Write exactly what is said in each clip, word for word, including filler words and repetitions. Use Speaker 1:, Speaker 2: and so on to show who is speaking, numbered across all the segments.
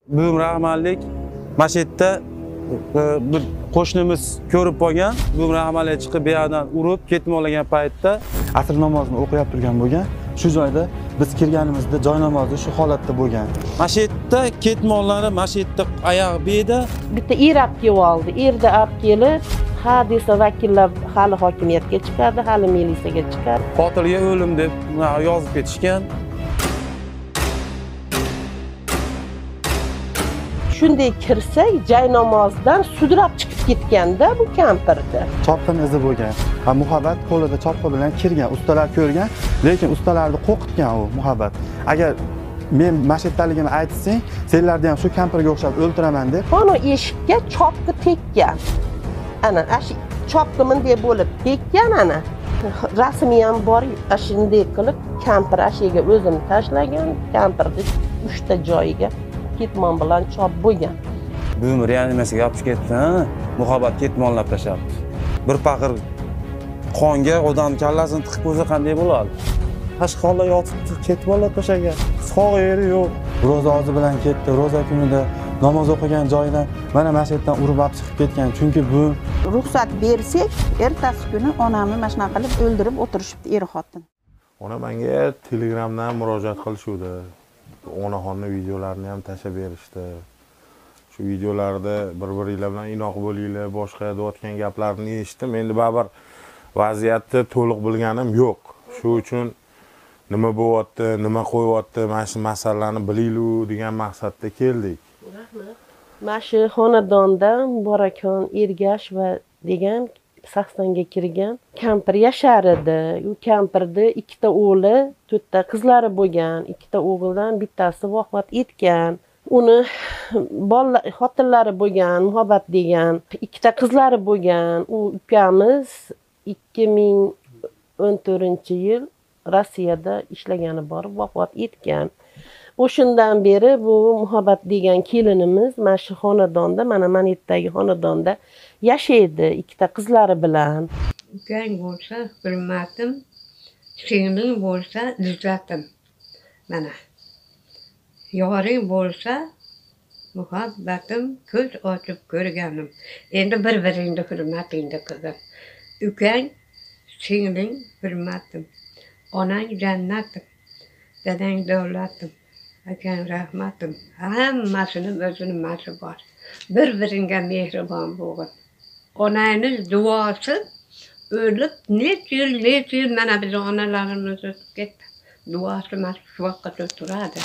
Speaker 1: Bugün rahmanlik Mashetda bir qo'shnimiz ko'rib qolgan. Bugün rahmanlik chiqib bu yerdan urib ketmoqlagan paytda
Speaker 2: asr namozini o'qiyap turgan bo'lgan. Shu joyda biz kirganimizda joy namozi shu holatda bo'lgan.
Speaker 1: Mashetda ketmoqlari Mashetda oyoq beda
Speaker 3: bitta er olib kelib oldi. Erda olib kelib, ha desa vakillar hali hokimiyatga chiqadi, hali militsiyaga chiqadi.
Speaker 1: Qotilga o'lim deb yozib ketishgan.
Speaker 3: Shunday kirsak, joy namozdan sudrab chiqib ketganda bu kampirdi.
Speaker 2: Chopqin izi bo'lgan. Ha, Muhabbat qo'lida chopqi bilan kirgan, ustalar ko'rgan, lekin ustalarni qo'rqitgan u Muhabbat. Agar men Mashetdaligimni aytsang, senlarni ham shu kampirga o'xshab o'ldiraman deb.
Speaker 3: Ana eshikka chopqi tekkan. Ana ashi chopqi bunday bo'lib tekkan ana. Rasmi ham bor, shunday qilib kampir ashiga o'zini tashlagan, kampirni uchta joyiga ketmon bilan chop bo'lgan.
Speaker 1: Bugün reanimatsiyaga olib ketdi, ha? Muhabbat ketmonlab tashlabdi. Bir paqir qonga odam kallasini tiqib qo'ysa qanday bo'ladi? Tashqollar yotibdi, ketmonlab tashlagan. Sog' yeri yo'q.
Speaker 2: Ro'za ozi bilan ketdi. Ro'za kunida namoz o'qigan joyidan mana Mashetdan urib olib chiqib ketgan. Chunki bu
Speaker 4: ruxsat bersak, ertasi kuni onamni mana shunaqa qilib o'ldirib o'tirishibdi er xotin.
Speaker 5: Ona menga Telegramdan murojaat qilishuvdi. Onaxonning videolarini ham tashlab berishdi. Shu videolarda bir-biringlar bilan inoq bo'linglar, boshqa deyotgan gaplarni eshitdim. Endi baribir vaziyatni to'liq bilganim yo'q. Shu uchun nima bo'lyapti, nima qo'yyapti, mana shu masalalarni bilaylik degan maqsadda keldik.
Speaker 3: Rahmat. Mana shu xonadonda Borakon Ergash va degan saxstonga kirgan kampir yashar edi. U kampirni ikkita o'g'li, to'rtta qizlari bo'lgan. Ikkita o'g'ildan bittasi vafot etgan. Uni bolalar, xotinlari bo'lgan, Muhabbat degan. Ikkita qizlari bo'lgan. U ukamiz ikki ming o'n to'rtinchi yil Rossiyada ishlagani borib vafot etgan. O'shundan beri bu Muhabbat degan kelinimiz mana shu xonadonda, mana Manetdagi xonadonda yashaydi ikkita qizlari bilan.
Speaker 6: Ukang bo'lsa hurmatim, singling bo'lsa izzatim. Mana. Yoring bo'lsa muhabbatim, ko'z ochib ko'rganim. Endi bir-biringni hurmatingni qildim. Ukang, singling hurmatim, onang jannatim, dadang davlatim, akang rahmatim. Hammasini o'zini masi bor. Bir-biringga mehribon bo'lgin. Onangiz duosi o'lib necha yil, necha yil mana biz onalarimiz o'tib ketdi. Duosi mana shu vaqtda turadi.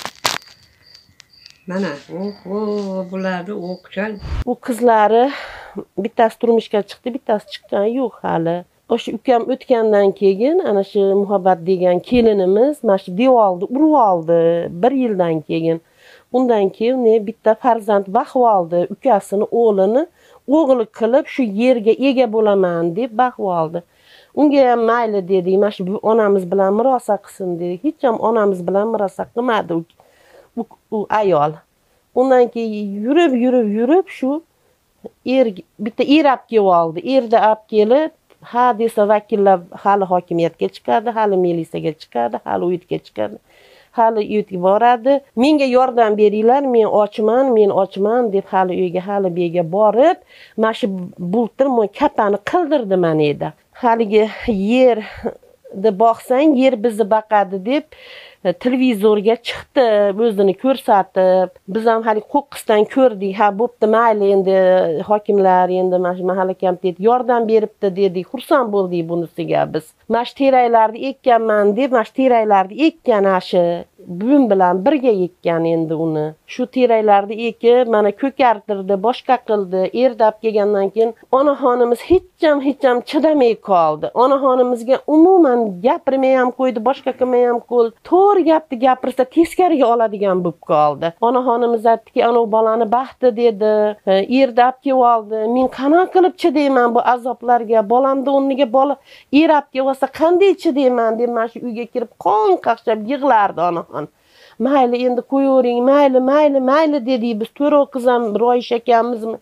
Speaker 6: Mana u bularni o'qishgan.
Speaker 3: U qizlari bittasi turmushga chiqdi, bittasi chiqqani yo'q hali. O'sha ukam o'tgandan keyin ana shu Muhabbat degan kelinimiz mana shu devorni urib oldi bir yildan keyin. Undan keyin ne bitta farzand baqib oldi, ukasini o'g'lini o'g'li qilib shu yerga ega bo'laman deb baqib oldi. Unga ham mayli dedi, mana shu onamiz bilan murosa qilsin dedi. Hech ham onamiz bilan murosa qilmadi u, u ayol. Undan keyin yurib yurib yurib shu er bitta er olib kelib oldi. Erda olib kelib, ha desa vakillar hali hokimiyatga chiqadi, hali militsiyaga chiqadi, hali uyga chiqadi. Hali uyga boradi. Menga yordam beringlar, men ochman, men ochman deb hali uyga, hali bega borib, mana shu bultir men kapani qildirdi mana edi. Haligi yerni boqsang, yer bizni baqadi deb televizorga chiqdi, o'zini ko'rsatib, biz ham hali qo'qqisdan ko'rdik. Ha, bo'pti, mayli endi hokimlar endi mana shu mahalla komitet yordam beribdi dedik. Xursand bo'ldik bunisiga biz. Mana shu teraklarni ekkanman deb, mana shu teraklarni ekkan ashi buvim bilan birga ekkan endi uni. Shu teraklarni ekib, mana ko'kartirdi, boshqa qildi. Erdab kelgandan keyin onaxonimiz hech ham hech ham chidamay qoldi. Onaxonimizga umuman gapirmay ham qo'ydi, boshqa qilmay ham qo'ydi. To'g'ri gapni gapirsa teskariga oladigan bo'lib qoldi. Onaxonimiz aytdiki, ana u bolani baxti dedi, erdab kelib oldi. Men qanaqa qilib chidayman bu azoblarga? Bolamni o'rniga bola erab kelib olsa qanday chidayman deb mana shu uyga kirib qon qaqshab yig'lardi onaxon. Mayli endi qo'yavering, mayli, mayli, mayli dedik biz. To'ra qiz ham Royish akamizmi?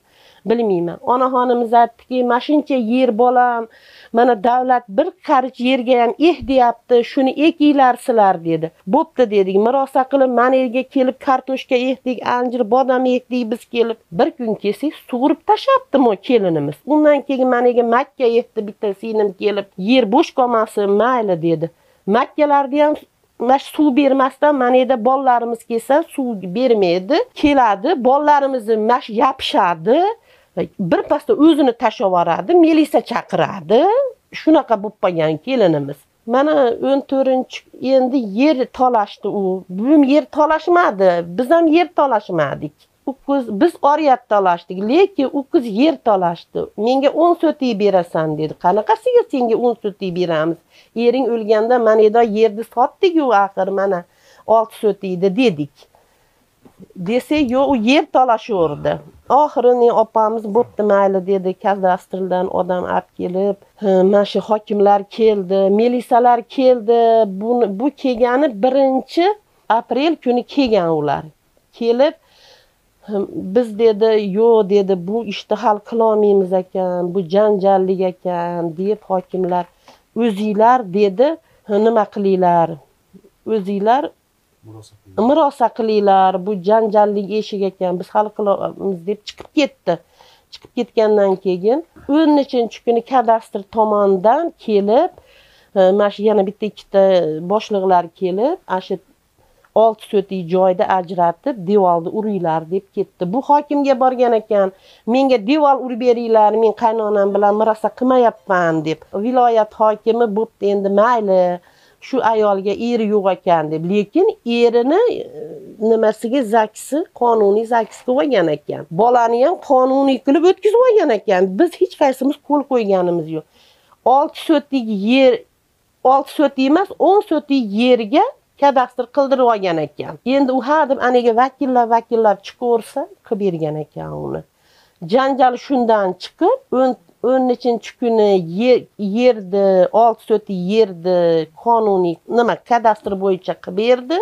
Speaker 3: bilmayman. Onaxonimiz aytdiki, "Mana shuncha yer bolam, mana davlat bir qarich yerga ham eh deyapti, shuni ekinglar sizlar" dedi. "Bo'pti" dedik. Mirosa qilib mana yerga kelib kartoshka ekdik, anjir, bodam ekdik biz kelib. Bir kun kelsak, sug'urib tashlabdi mo kelinimiz. Undan keyin mana yerga makka ekdi bitta singlim kelib, "Yer bo'sh qolmasin, mayli" dedi. Makkalarga ham Mash suv bermasdan mana yerda bolalarimiz kelsa suv bermaydi. Keladi, bolalarimizni mash yapishadi. Bir pasda o'zini tashlab yuboradi, milisa chaqiradi. Shunaqa bo'lib qolgan kelinimiz. Mana o'n to'rtinchi endi yer talashdi u. Bu yer talashmadi. Biz ham yer talashmadik. U qiz biz oriyat talashdik, lekin u qiz yer talashdi. "Menga o'n so'tik berasan" dedi. "Qanaqasiga senga o'n so'tik beramiz? Ering o'lganda mana yerda yerni sotdik-ku axir mana olti so'tikni" dedik. Desa, "Yo'q, u yer talashaverdi." Oxirini opamiz "Bo'pti, mayli" dedi. Kadastrdan odam olib kelib, mana shu hokimlar keldi, milisalar keldi. Bu bu kelgani birinchi aprel kuni kelgan ular. Kelib biz dedi, "Yo'q" dedi, "bu ishni hal qila olmaymiz ekan, bu janjalli ekan" deb hokimlar "O'zinglar" dedi, "nima qilinglar? O'zinglar murosa qilinglar, bu janjalli eshik ekan, biz hal qilamiz" deb chiqib ketdi. Chiqib ketgandan keyin o'n nechinchi kuni kadastr tomonidan kelib, mana shu yana bitta ikkita boshliqlar kelib, ashu olti so'tik joyda ajratib, devorni uringlar deb ketdi. Bu hokimga borgan ekan, "Menga devor urib beringlar, men qaynonam bilan murosa qilmayapman" deb. Viloyat hokimi "Bo'pti, endi mayli, shu ayolga eri yo'q ekan" deb. Lekin erini nimasiga zakisi, qonuniy zakisi qo'ygan ekan. Bolani ham qonuniy qilib o'tkazib olgan ekan. Biz hech qaysimiz qo'l qo'yganimiz yo'q. olti so'tik yer, olti so'tik emas, o'n so'tik yerga kadastr qildirib olgan ekan. Endi u ha deb aniga vakillar vakillar chiqaversa, qilib bergan ekan uni. Janjal shundan chiqib, o'n nechinchi kuni yerni, olti so'tik yerni qonuniy nima kadastr bo'yicha qilib berdi.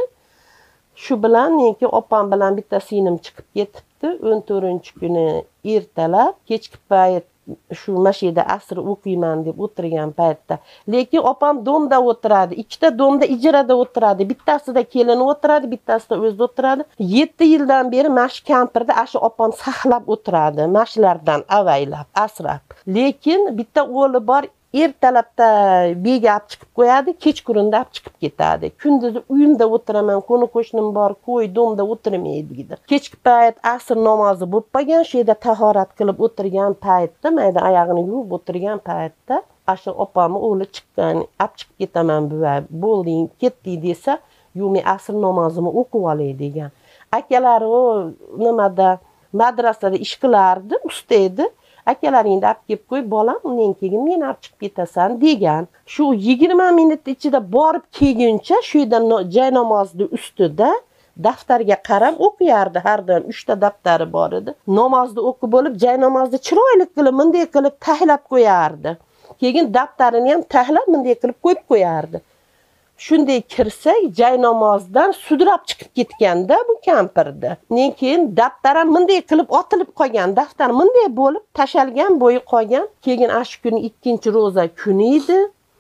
Speaker 3: Shu bilan menki opam bilan bitta singlim chiqib ketibdi. o'n to'rtinchi kuni ertalab, kechki payt shu mashida asr o'qiyman deb o'tirgan paytda. Lekin opam domda o'tiradi. Ikkita domda ijrada o'tiradi. Bittasida kelini o'tiradi, bittasida o'zi o'tiradi. yetti yildan beri mash kampirda ashu opam saqlab o'tiradi. Mashlardan avaylab, asrab. Lekin bitta o'g'li bor, ertalabda bega olib chiqib qo'yadi, kechqurunda olib chiqib ketadi. Kunduzi uyimda o'tiraman, qo'ni qo'shnim bor, qo'y domda o'tirmaydi dedi. Kechki payt asr namozi bo'lib qolgan, shu yerda tahorat qilib o'tirgan paytda, mayda oyog'ini yuvib o'tirgan paytda, ashu opamni o'g'li chiqqan, olib chiqib ketaman buva, bo'lding, ketdik desa, "Yo'q, men asr namozimni o'qib olay" degan. Akalari o nimada madrasada ish qilardi, usta edi. "Akalaringni olib kelib qo'y, bolam, undan keyin men olib chiqib ketasan" degan. Shu yigirma minut ichida borib kelguncha shu yerda joy namozni ustida daftarga qarab o'qiyardi. Har doim uchta daftari bor edi. Namozni o'qib bo'lib, joy namozni chiroyli qilib, bunday qilib tahlab qo'yardi. Keyin daftarini ham tahlab bunday qilib qo'yib qo'yardi. Shunday kirsak, joy namozdan sudrab chiqib ketganda bu kampirdi. Keyin daftaram bunday qilib otilib qolgan, daftar bunday bo'lib tashalgan bo'yi qolgan. Keyin ash kuni ikkinchi ro'za kuni edi.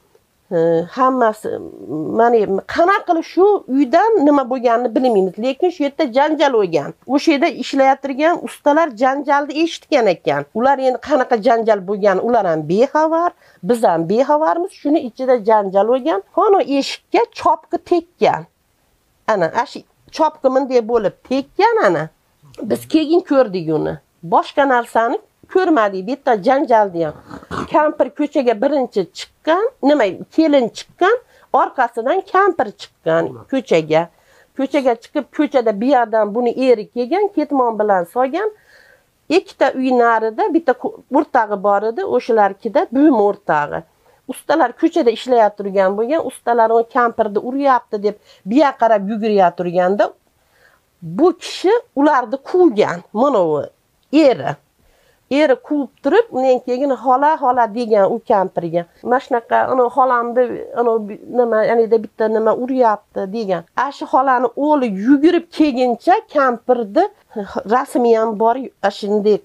Speaker 3: Hammasi mana qanaqa qilib shu uydan nima bo'lganini bilmaymiz, lekin shu yerda janjal bo'lgan. O'sha yerda ishlayotgan ustalar janjalni eshitgan ekan. Ular endi qanaqa janjal bo'lgan, ular ham bexabar, biz ham bexabarmiz. Shuni ichida janjal bo'lgan. Xono eshikka chopqi tekkan. Ana, ash chopqi bunday bo'lib tekkan ana. Biz keyin ko'rdik uni. Boshqa narsani ko'rmadik, bitta janjalni ham. Kampir ko'chaga birinchi chiqqan, nima, kelin chiqqan, orqasidan kampir chiqqan ko'chaga. Ko'chaga chiqib, ko'chada bir yerdan buni eri kelgan, ketmon bilan solgan. Ikkita uy narida bitta o'rtog'i bor edi, o'shalarkida buyum o'rtog'i. Ustalar ko'chada ishlayotgan bo'lgan, ustalar o kampirni uryapti deb biya qarab yugurayotganda bu kishi ularni quvgan, mana u eri. Eri quvib turib, undan keyin xola xola degan u kampirga. Mana shunaqa, ana xolamni, ana nima, yanida bitta nima uryapti degan. Ashi xolani o'g'li yugurib kelguncha kampirni rasmi ham bor, shunday qilib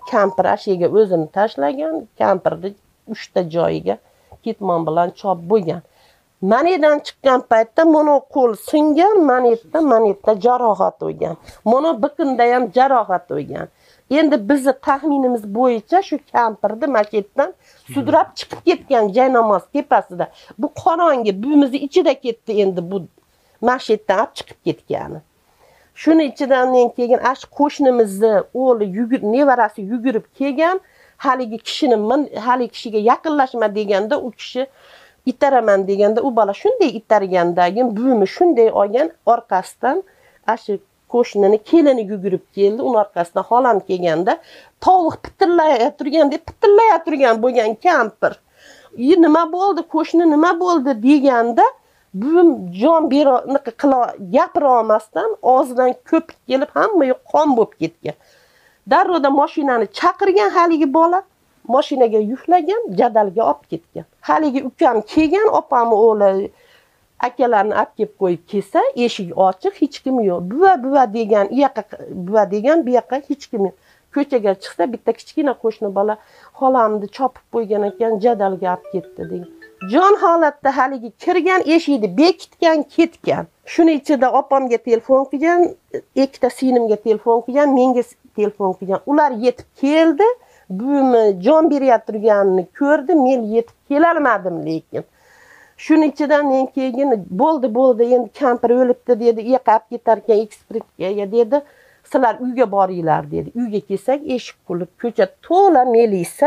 Speaker 3: kampir ashiga o'zini tashlagan, kampirni uchta joyiga ketmon bilan chop bo'lgan. Manidan chiqqan paytda mana qo'l singan, manetda manetda jarohat bo'lgan. Mana biqinda ham jarohat bo'lgan. Endi bizni taxminimiz bo'yicha shu kampirni maketdan sudrab chiqib ketgan jaynamoz tepasida. Bu qorong'i buyimizni ichida ketdi endi bu masjiddan olib chiqib ketgani. Shuni ichidan keyin ash qo'shnimizni o'g'li yugurib, nevarasi yugurib kelgan, haligi kishini haligi kishiga yaqinlashma deganda u kishi itaraman deganda u bola shunday itargandagi buyimi shunday olgan orqasidan ash qo'shnini kelini yugurib keldi, uning orqasidan xolam kelganda tovuq pitirlaya turgan deb pitirlaya turgan bo'lgan kampir. "Yi nima bo'ldi? Qo'shni nima bo'ldi?" deganda buyim jon beroni qila gapira olmasdan og'zidan ko'pik kelib hamma yoq qon bo'lib ketgan. Darro'da mashinani chaqirgan haligi bola mashinaga yuklagan, jadalga olib ketgan. Haligi ukam kelgan, opamni o'g'li akalarni olib kelib qo'yib kelsa, eshik ochiq, hech kim yo'q. Buva buva degan, u yoqqa buva degan, bu yoqqa hech kim yo'q. Ko'chaga chiqsa, bitta kichkina qo'shni bola xolamni chopib qo'ygan ekan, jadalga olib ketdi degan. Jon holatda haligi kirgan, eshikni bekitgan, ketgan. Shuni ichida opamga telefon qilgan, ikkita singlimga telefon qilgan, menga telefon qilgan. Ular yetib keldi. Buyimni jon berayotganini ko'rdi, men yetib kela olmadim lekin. Shuni ichidan men keyin bo'ldi, bo'ldi, endi kampir o'libdi dedi, yoqqa olib ketar ekan ekspertga dedi. Sizlar uyga boringlar dedi. Uyga kelsak, eshik qulib, ko'cha to'la melisa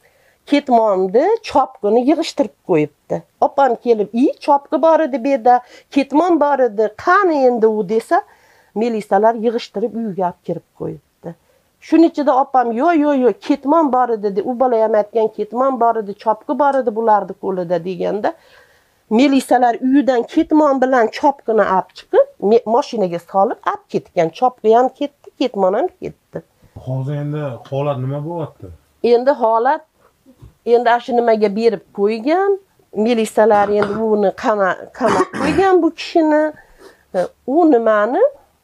Speaker 3: ketmonni, chopqini yig'ishtirib qo'yibdi. Opam kelib, "I, chopqi bor edi bu yerda, ketmon bor edi, qani endi u" desa, melisalar yig'ishtirib uyga olib kirib qo'yibdi. Shuning ichida opam, "Yo'q, yo'q, yo'q, ketmon bor edi" dedi. U bola ham aytgan, "Ketmon bor edi, chopqi bor edi bularni qo'lida" deganda, melisalar uyidan ketmon bilan chopqini olib chiqib, mashinaga solib olib ketgan. Chopqi ham ketdi, ketmon ham ketdi.
Speaker 5: Hozir endi holat nima bo'lyapti?
Speaker 3: Endi holat endi shu nimaga berib qo'ygan, melisalar endi uni qamoq qo'ygan bu kishini. U nimani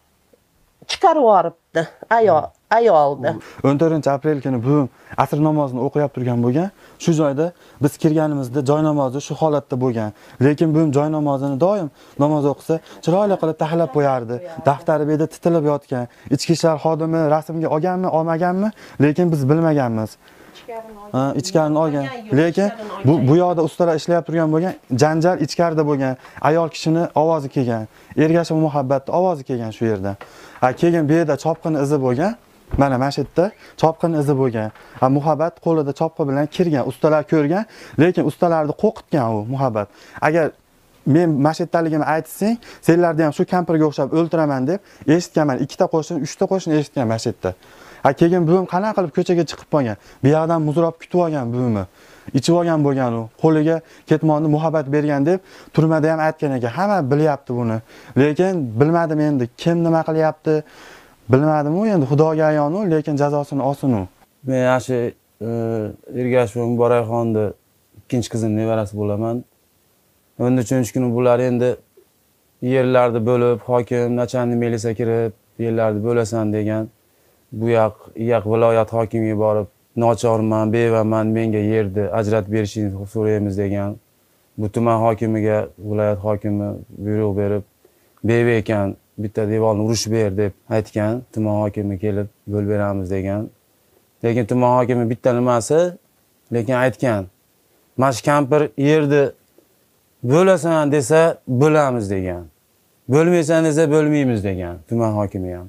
Speaker 3: chiqarib yuboribdi ayol ayolni.
Speaker 2: o'n to'rtinchi aprel kuni bu asr namozini o'qiyap turgan bo'lgan. Shu joyda biz kirganimizda joy namozi shu holatda bo'lgan. Lekin bu joy namozini doim namoz o'qisa, chiroyli qilib tahlab qo'yardi. Daftari bu yerda titilib yotgan. Ichki ishlar xodimi rasmga olganmi, olmaganmi, lekin biz bilmaganmiz. Ha, ichkarini olgan. Lekin bu bu yoqda ustalar ishlayib turgan bo'lgan, janjal ichkarida bo'lgan. Ayol kishini ovozi kelgan. Ergashuv muhabbatning ovozi kelgan shu yerda. Ha, keyin bu yerda chopqin izi bo'lgan. Mana masjidda chopqin izi bo'lgan. Ha, muhabbat qo'lida chopqi bilan kirgan, ustalar ko'rgan, lekin ustalarni qo'rqitgan u muhabbat. Agar men masjiddaligimni aytsang, senlarni ham shu kampirga o'xshab o'ldiraman deb eshitganman. Ikkita qo'shin, uchta qo'shin eshitgan masjidda. Ha, keyin buvim qanaqa qilib ko'chaga chiqib qolgan. Bu yoqdan muzrob kutib olgan buvimni. Ichib olgan bo'lgan u. Qo'liga ketmonni muhabbat bergan deb turmada ham aytgan ekan. Hamma bilyapti buni. Lekin bilmadim endi kim nima qilyapti. Bilmadim u endi Xudoga ayon u, lekin jazosini olsin u.
Speaker 1: Men yaxshi Ergashuv Muborakxonni ikkinchi qizining nevarasi bo'laman. o'n uchinchi kuni bular endi yerlarni bo'lib, hokim, nachalnik melisa kirib, yerlarni bo'lasan degan. Bu yoq, yoq viloyat hokimiga borib, nochorman, bevaman, menga yerni ajratib berishingizni so'raymiz degan. Bu tuman hokimiga viloyat hokimi buyruq berib, beva ekan, bitta devorni urushib ber deb aytgan. Tuman hokimi kelib, bo'lib beramiz degan. Lekin tuman hokimi bitta nimasi, lekin aytgan. Mash kampir yerni bo'lasan desa, bo'lamiz degan. Bo'lmaysan desa, bo'lmaymiz degan tuman hokimi ham.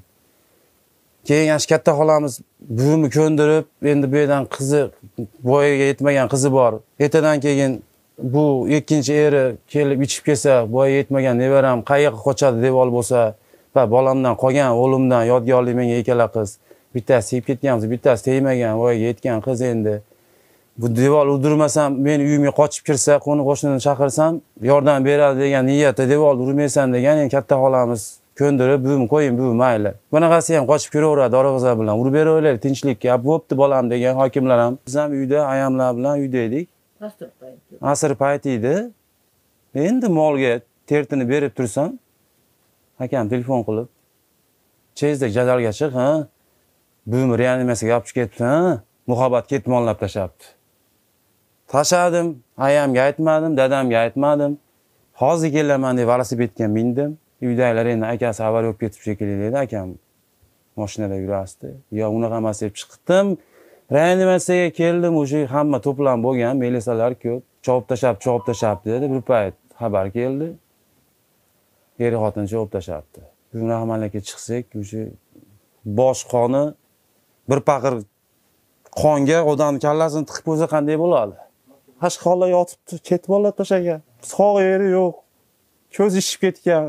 Speaker 1: Keyin yosh katta xolamiz buvimni ko'ndirib, endi bu yerdan qizi voyaga yetmagan qizi bor. Ertadan keyin bu ikkinchi eri kelib ichib kelsa, voyaga yetmagan nevaram qayerga qochadi deb ol bo'lsa, va bolamdan qolgan o'g'limdan yodgorlik menga ikkala qiz. Bittasi sevib ketganmiz, bittasi tegmagan, voyaga yetgan qiz endi. Bu devor urdirmasam, men uyimga qochib kirsa, qo'ni qo'shnini chaqirsam, yordam beradi degan niyatda devor urmaysan degan en katta xolamiz ko'ndirib, buvim qo'ying, buvim mayli. Bunaqasi ham qochib kiraveradi dorog'izlar bilan. Urib beraveraylik tinchlikka. Bo'pti bolam degan hokimlar ham. Biz ham uyda ayamlar bilan uyda edik.
Speaker 3: Asr payti.
Speaker 1: Asr payti edi. Endi molga tertini berib tursam, akam telefon qilib, "Chezdek jadalga chiq, ha? Buvim reanimasiga olib chiqib ketdi, ha? Muhabbat ketmonlab tashlabdi. Tashladim, ayamga aytmadim, dadamga aytmadim. Hozir kelaman deb velosipedga mindim. Uydagilar endi akasi avariya bo'lib ketib shekilli dedi, akam mashinada yurasdi. Yo, unaqa emas deb chiqdim. Reanimasiyaga keldim, o'sha hamma to'plam bo'lgan, milisalar ko'p. Chopib tashlab, chopib tashlab dedi. Bir payt xabar keldi. Eri xotin chopib tashlabdi. Bunaqa amalga chiqsak, o'sha bosh qoni bir paqir qonga odam kallasini tiqib qo'ysa qanday bo'ladi? Hash holda yotibdi, ketib oladi tashaga. Sog' yeri yo'q. Ko'z ishib ketgan.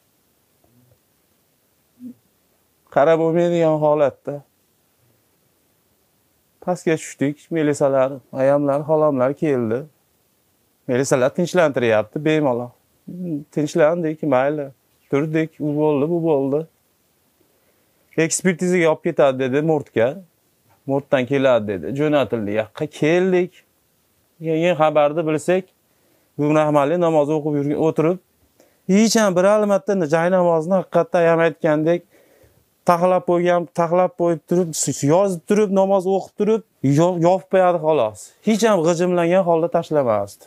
Speaker 1: Qarab bo'lmaydigan holatda. Pastga tushdik, milisalar, ayamlar, xolamlar keldi. Milisalar tinchlantiryapti, bemalol. Tinchlandik, mayli. Turdik, u bo'ldi, bu bo'ldi. Ekspertizaga olib ketadi dedi Mortga. Mortdan keladi dedi. Jo'natildi. Yoqqa keldik. Keyin xabarni bilsak, bu rahmatli namoz o'qib yurgan o'tirib, hech ham bir albatta joy namozni haqiqatda ham aytgandek taxlab qo'ygan, taxlab qo'yib turib, yozib turib, namoz o'qib turib, yopib qo'yadi xolos. Hech ham g'ijimlangan holda tashlamasdi.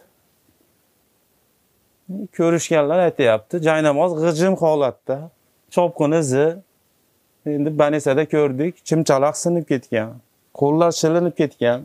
Speaker 1: Ko'rishganlar aytayapti, joy namoz g'ijim holatda, chopqin izi. Endi banisada ko'rdik, chimchaloq sinib ketgan, qo'llar shilinib ketgan.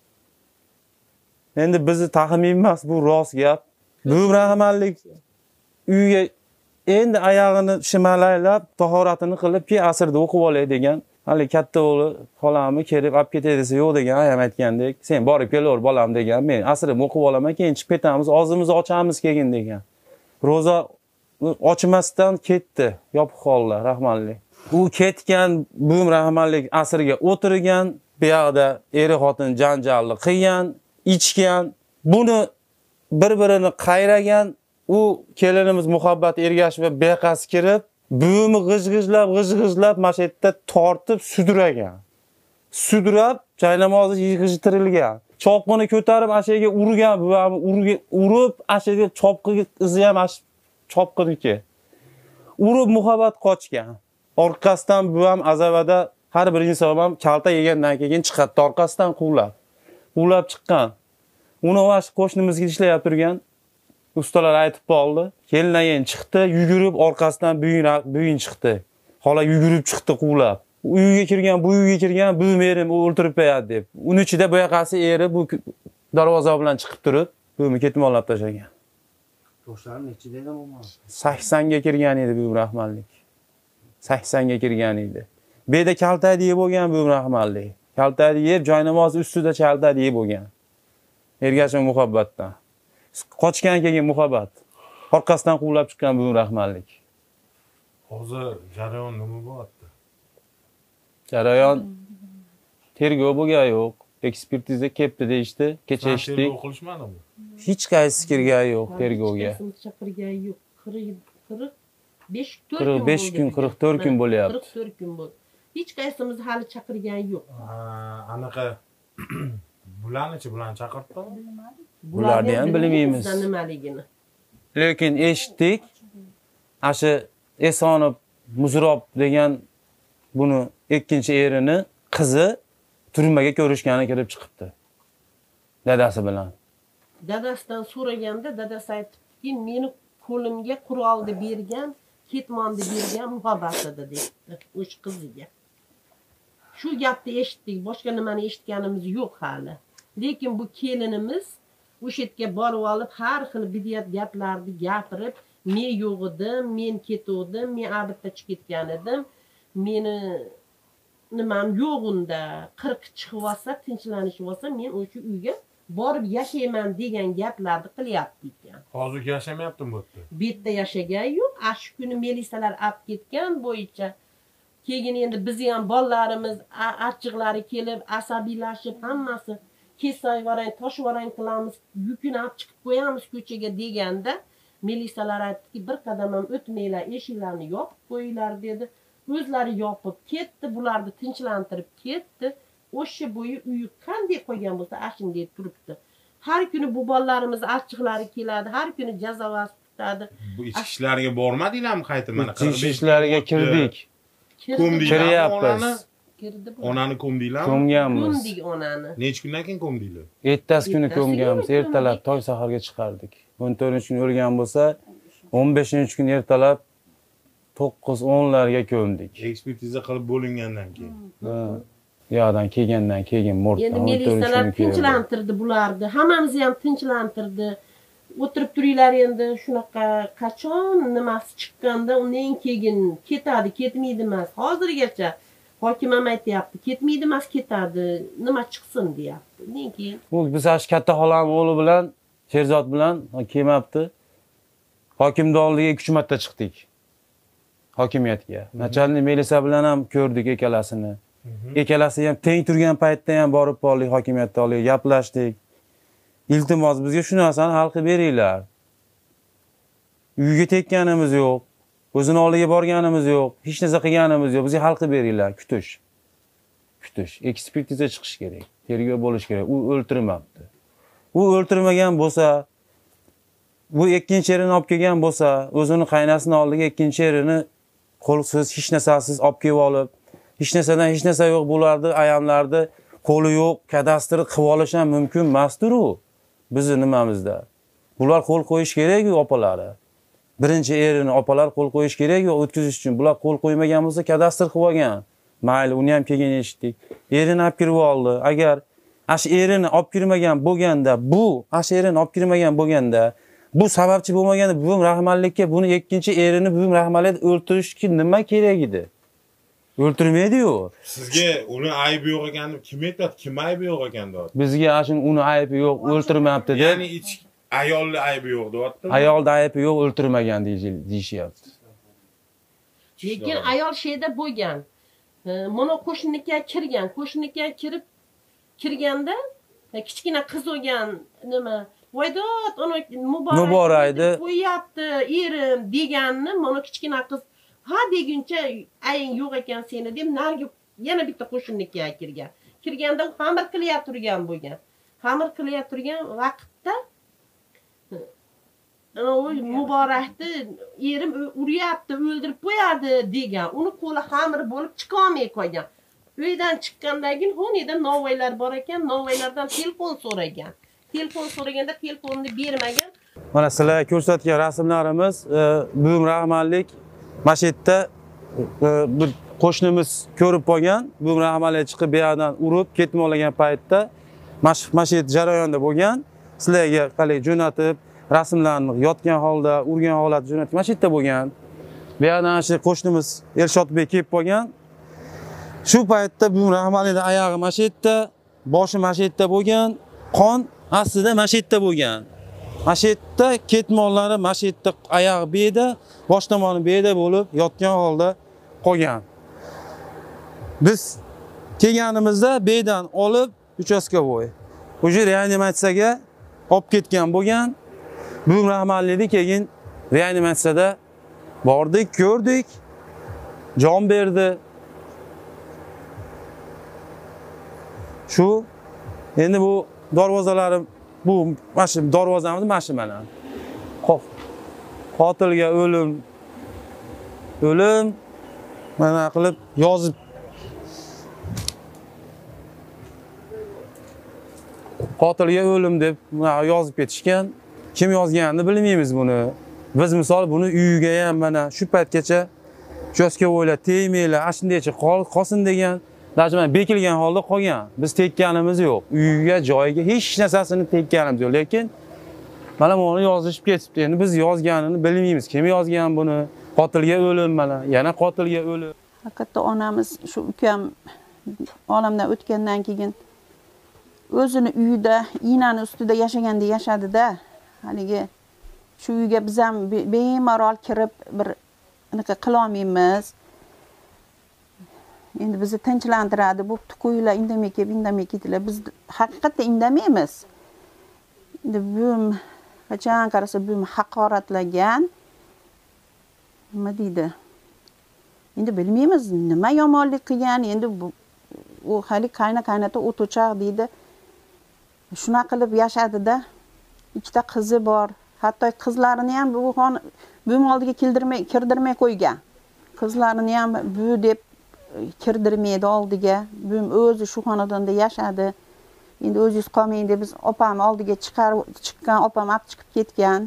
Speaker 1: Endi bizni taxmin emas, bu rost gap. Bu rahmatlik uyga endi oyog'ini shimalaylab, tahoratini qilib, ki asrda o'qib olay degan. Hali katta o'g'li xolamni kelib olib ketay desa yo'q degan, ayam aytgandek, sen borib kelaver bolam degan. Men asrim o'qib olaman, keyin chiqib ketamiz, og'zimizni ochamiz keyin degan. Ro'za ochmasdan ketdi, yopiq holda rahmatlik. U ketgan, bu rahmatlik asrga o'tirgan, bu yoqda eri xotin janjalni qilgan, ichgan, buni bir-birini qayragan, u kelinimiz Muhabbat Ergashev va beqasi kirib, buvimi g'ij-g'ijlab, g'ij-g'ijlab mashetda tortib sudiragan. Sudirab, joy namozi yig'ishtirilgan. Chopqini ko'tarib ashaga urgan, buvami urib, ashaga chopqi izi ham chopqiniki. Urib Muhabbat qochgan. Orqasidan buvam azavada har bir inson ham kalta yegandan keyin chiqadi orqasidan quvlab. Quvlab chiqqan. Uni o'sha qo'shnimizga ishlayib turgan ustalar aytib qoldi. Kelinayın chiqdi, yugurib orqasidan buyin chiqdi. Xola yugurib chiqdi quvlab. Uyga kirgan, bu uyga kirgan, bu merim o'ltirib qo'yadi deb. Uning ichida boyaqasi eri bu darvoza bilan chiqib turib, buni ketmonlab tashlagan.
Speaker 7: Yoshlar nechi dedim o'ma?
Speaker 1: saksonga kirgan edi bu rahmatlik. saksonga kirgan edi. Beda kaltak yeb bo'lgan bu rahmatlik. Kaltak yeb, joy namozi ustida kaltak yeb bo'lgan. Ergashev Muhabbatdan. Qochgan keyin Muhabbat. Orqasidan quvlab chiqqan bu rahmatlik.
Speaker 5: Hozir jarayon nima bo'lyapti?
Speaker 1: Jarayon tergov bo'lgan yo'q. Ekspertiza kelibdi deyishdi, kecha eshitdik.
Speaker 5: Tergov qilishmadimi?
Speaker 1: Hech qaysi kirgan yo'q tergovga.
Speaker 3: Chaqirgan yo'q. qirq besh
Speaker 1: kun, qirq to'rt kun bo'lyapti.
Speaker 3: qirq to'rt kun bo'ldi. Hech qaysimiz hali chaqirgan yo'q.
Speaker 5: Anaqa bularni-chi bularni chaqirtdi?
Speaker 1: Bularni ham bilmaymiz.
Speaker 3: Nimaligini.
Speaker 1: Lekin eshitdik. Asha Esonov Muzrob degan buni ikkinchi erini qizi turmaga ko'rishgani kirib chiqibdi. Dadasi bilan.
Speaker 3: Dadasidan so'raganda dadasi aytibdiki, meni qo'limga qurolni bergan, ketmonni bergan Muhabbat edi debdi o'sha qiziga. Shu gapni eshitdik, boshqa nimani eshitganimiz yo'q hali. Lekin bu kelinimiz o'sha yerga borib olib, har xil bidiyat gaplarni gapirib, men yo'q edim, men ketdim, men albatta chiqib ketgan edim. Meni nimam yo'q unda, qirq chiqib olsa, tinchlanishib olsa, men o'sha uyga borib yashayman degan gaplarni qilyapti ekan.
Speaker 5: Hozir yashamayaptimi bu yerda?
Speaker 3: Bu yerda yashagan yo'q. Shu kuni milisalar olib ketgan bo'yicha. Keyin endi biz ham bolalarimiz achchiqlari kelib, asabiylashib, hammasi kesayvarang, toshvarang qilamiz, yukini olib chiqib qo'yamiz ko'chaga deganda, milisalar aytdiki, bir qadam ham o'tmanglar, eshiklarni yopib qo'yinglar dedi. O'zlari yopib ketdi, bularni tinchlantirib ketdi. O'sha bo'yi uyi qanday qo'ygan bo'lsa, ashunday turibdi. Har kuni bu bolalarimiz achchiqlari keladi, har kuni jazavasi tutadi.
Speaker 5: Bu ichki ishlarga bormadinglarmi qayta mana?
Speaker 1: Ichki ishlarga kirdik.
Speaker 5: Kiryapmiz.
Speaker 3: Kirdi bu.
Speaker 5: Onani ko'mdinglarmi?
Speaker 1: Ko'mganmiz.
Speaker 3: Ko'mdik onani.
Speaker 5: Necha kundan keyin ko'mdinglar?
Speaker 1: Ertasi kuni
Speaker 3: Ertasi
Speaker 1: ko'mganmiz.
Speaker 3: kuni
Speaker 1: Ertalab
Speaker 3: ko'mdik.
Speaker 1: toy saharga chiqardik. o'n to'rtinchi kuni o'lgan bo'lsa, o'n beshinchi kuni ertalab to'qqiz o'nlarga ko'mdik.
Speaker 5: Ekspertiza qilib bo'lingandan keyin.
Speaker 1: Ha. Yoqdan kelgandan keyin morgdan
Speaker 3: Endi
Speaker 1: o'n to'rtinchi
Speaker 3: militsiyalar
Speaker 1: kuni keldi.
Speaker 3: tinchlantirdi bularni. Hammamizni ham tinchlantirdi. O'tirib turinglar endi shunaqa qachon nimasi chiqqanda undan keyin ketadi, ketmaydi emas. Hozirgacha hokim ham aytyapti, ketmaydi emas, ketadi. Nima chiqsin deyapti. Undan keyin
Speaker 1: Bu biz ash katta xolam o'g'li bilan Sherzod bilan kelmabdi. Hokimning oldiga ikki uch marta chiqdik. Hokimiyatga. Nachalnik militsiya bilan ham ko'rdik ikkalasini. Ikkalasi ham teng turgan paytda ham borib qoldik hokimiyatga oldiga gaplashdik. Iltimos bizga shu narsani hal qilib beringlar. Uyga tekkanimiz yo'q. O'zini oldiga borganimiz yo'q. Hech narsa qilganimiz yo'q. Bizga hal qilib beringlar, kutish. Kutish. Ekspertiza chiqish kerak. Tergov bo'lish kerak. U o'ltirmabdi. U o'ltirmagan bo'lsa, bu ikkinchi erini olib kelgan bo'lsa, o'zini qaynasini oldiga ikkinchi erini qo'lsiz, hech narsasiz olib kelib olib, hech narsadan hech narsa yo'q bo'lardi, ayamlarni qo'li yo'q, kadastri qilib olish ham mumkin emasdir u. Bizni nimamizda. Bular qo'l qo'yish kerak-ku opalari. Birinchi erini opalar qo'l qo'yish kerak-ku o'tkazish uchun. Bular qo'l qo'ymagan bo'lsa kadastr qilib olgan. Mayli, uni ham kelgan eshitdik. Erini olib kirib oldi. Agar ash erini olib kirmagan bo'lganda, bu ash erini olib kirmagan bo'lganda, bu sababchi bo'lmaganda buvim rahmallikka buni ikkinchi erini buvim rahmallikda o'ltirishga nima kerak edi? O'ltirmaydi-yu.
Speaker 5: Sizga uni aybi yo'q ekan deb kim aytadi? Kim aybi yo'q ekan deyapti?
Speaker 1: Bizga ashun uni aybi yo'q, o'ltirmabdi deb.
Speaker 5: Ya'ni ich ayolning aybi yo'q deyapti.
Speaker 1: Ayolda aybi yo'q, o'ltirmagan deyishyapti.
Speaker 3: lekin ayol şeyda bo'lgan. Mana qo'shniga kirgan, qo'shniga kirib kirganda kichkina qiz bo'lgan nima voydot uni
Speaker 1: muborakni
Speaker 3: qo'yapti erim deganni mana kichkina qiz ha deguncha aying yo'q ekan seni deb nargi yana bitta qo'shniga kirgan. Kirganda u xamir qilyap turgan bo'lgan. Xamir qilyap turgan vaqtda o muborakni erim uryapti, o'ldirib qo'yadi degan. Uni qo'li xamir bo'lib chiqa olmay qolgan. Uydan chiqqandan keyin xonada novvoylar bor ekan, novvoylardan telefon so'ragan. Telefon so'raganda telefonni bermagan.
Speaker 1: Mana sizlar ko'rsatgan rasmlarimiz buvim rahmatlik mana shu yerda bir qo'shnimiz ko'rib qolgan. Buvim rahmatlik chiqib bu yerdan urib ketmoqlagan paytda mana shu jarayonda bo'lgan. Sizlarga qalay jo'natib rasmlarni yotgan holda, urgan holat jo'natib mana shu yerda bo'lgan. Bu yerdan shu qo'shnimiz Elshotbek kelib qolgan. Shu paytda buvim rahmatlikning oyog'i mana shu yerda, boshi mana shu yerda bo'lgan, qon aslida mana shu yerda bo'lgan. Mana shu yerda ketmonlari mana shu yerda oyog'i bu yerda, bosh tomoni bu yerda bo'lib yotgan holda qolgan. Biz kelganimizda bu yerdan olib uchastkovoy o'sha reanimatsiyaga olib ketgan bo'lgan. Buvim rahmatlikni keyin reanimatsiyada bordik, ko'rdik. Jon berdi. Shu endi bu darvozalarim bu mashina darvozamiz mashina mana. Qotilga o'lim o'lim mana qilib yozib qotilga o'lim deb yozib ketishgan. Kim yozganini bilmaymiz buni. Biz misol buni uyiga ham mana shu paytgacha uchastkovoylar tegmanglar, ashundaycha qolsin degan Dajman bekilgan holda qolgan. Biz tekkanimiz yo'q. Uyiga, joyiga hech narsasini tekkanimiz yo'q, lekin mana buni yozishib ketibdi. Endi biz yozganini bilmaymiz. Kim yozgan buni? Qotilga o'lim mana, yana qotilga o'lim.
Speaker 4: Haqiqatda onamiz shu ukam olamdan o'tgandan keyin o'zini uyida, inani ustida yashaganda yashadi-da. Haligi shu uyga biz ham bemalol kirib bir anaqa qila olmaymiz. Endi bizni tinchlantiradi. Bo'pti qo'yinglar, indamay kelib, indamay ketdilar. Biz haqiqatda indamaymiz. Endi buvim qachon qarasa buvim haqoratlagan. Nima deydi? Endi bilmaymiz nima yomonlik qilgan. Endi u hali qayna-qaynata o't o'choq deydi. Shuna qilib yashadi-da. Ikkita qizi bor. Hatto qizlarini ham bu buvim oldiga keldirmay, kirdirmay qo'ygan. Qizlarini ham bu deb kirdirmaydi oldiga. Bum o'zi shu xonadonda yashadi. Endi o'zingiz qolmang deb biz opamni oldiga chiqarib chiqqan, opam olib chiqib ketgan.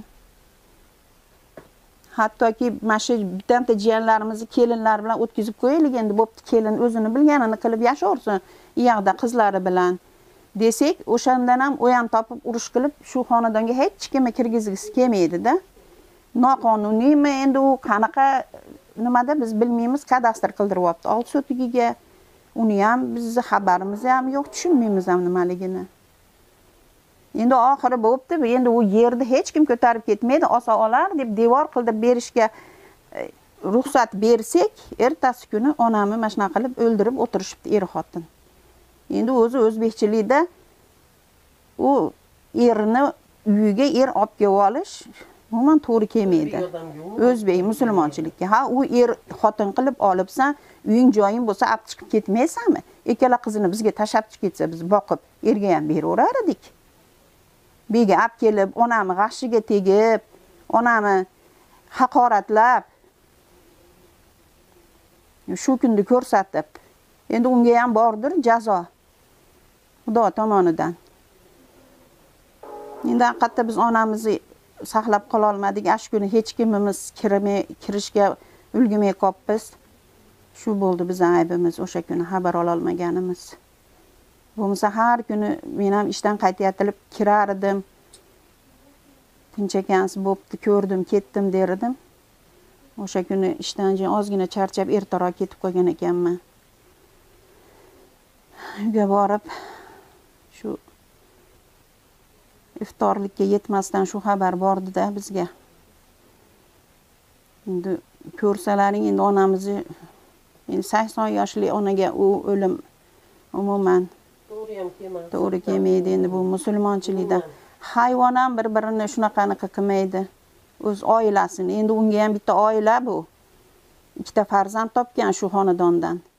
Speaker 4: Hattoki mana shu bitta jiyanlarimizni kelinlar bilan o'tkazib qo'yaylik endi bo'pti, kelin o'zini bilganini qilib yashaversin, u yoqda qizlari bilan desak, o'shandan ham u ham topib urush qilib shu xonadonga hech kimni kirgizgisi kelmaydi-da. Noqonuniymi endi u qanaqa nimada biz bilmaymiz, kadastr qildiryapti oldi sotigiga. Uni ham bizni xabarimiz ham yo'q, tushunmaymiz ham nimaligini. Endi oxiri bo'pti, endi u yerni hech kim ko'tarib ketmaydi, osa olar deb devor qildirib berishga ruxsat bersak, ertasi kuni onamni mana shunaqa qilib o'ldirib o'tirishibdi er xotin. Endi o'zi o'zbekchilikda u erini uyiga er olib kelib olish umuman to'g'ri kelmaydi. O'zbek musulmonchilikka. Ha, u er xotin qilib olibsan, uying joying bo'lsa olib chiqib ketmaysanmi? Ikkala qizini bizga tashlab chiqib ketsa, biz boqib, erga ham beraverar edik. Bega olib kelib, onamni g'ashiga tegib, onamni haqoratlab, shu kunni ko'rsatib, endi unga ham bordir jazo. Xudo tomonidan. Endi haqiqatda biz onamizni saqlab qola olmadik. Ash kuni hech kimimiz kirmay, kirishga ulgurmay qolibmiz. Shu bo'ldi bizning aybimiz, o'sha kuni xabar ola olmaganimiz. Bo'lmasa har kuni men ham ishdan qaytayotilib kirar edim. Tinchakansiz bo'pti, ko'rdim, ketdim der edim. O'sha kuni ishdan keyin ozgina charchab ertaroq ketib qolgan ekanman. Uyga borib shu iftorlikka yetmasdan shu xabar bordi-da bizga. Endi ko'rsalaring, endi onamizni, endi sakson yoshli onaga u o'lim umuman
Speaker 3: to'g'ri ham kelmaydi.
Speaker 4: To'g'ri kelmaydi. Endi bu musulmonchilikda hayvon ham bir-birini shunaqaniki qilmaydi. O'z oilasini. Endi unga ham bitta oila bu. Ikkita farzand topgan shu xonadondan.